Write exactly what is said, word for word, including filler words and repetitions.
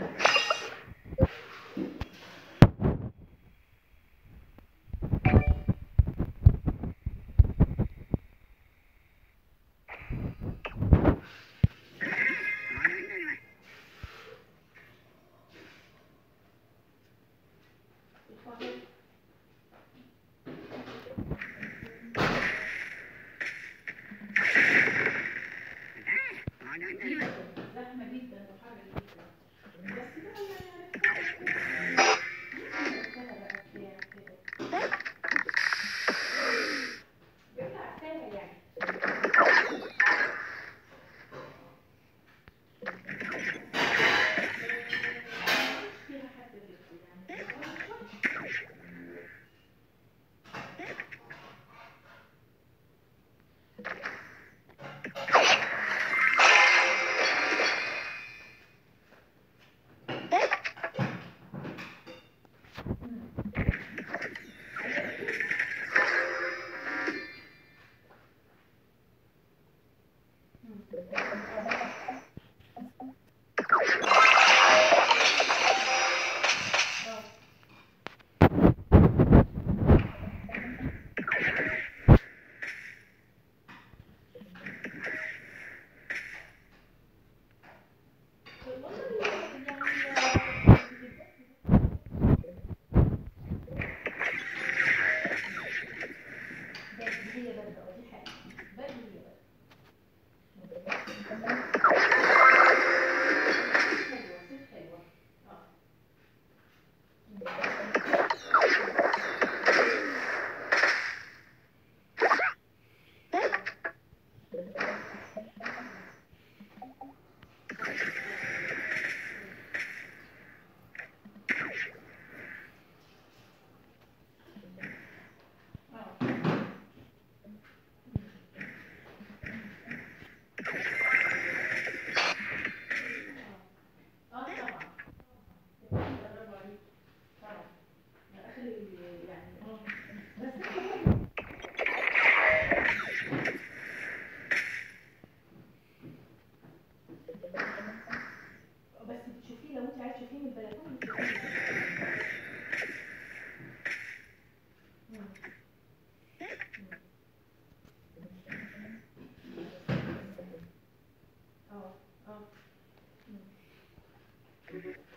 زحمة جدا وحر جدا، بس بقى يعني عرفتها بقى بتاع كده بنت عارفاها يعني. مش فيها حد غيركم يعني هي برد اه دي حقيقة برد هي برد حلوة صيف حلوة اه. اه طبعا برافو عليك طبعا اخر يعني اه بس بس بتشوفيه لو انت عايز تشوفيه من البلكونه بتشوفيه. اه اه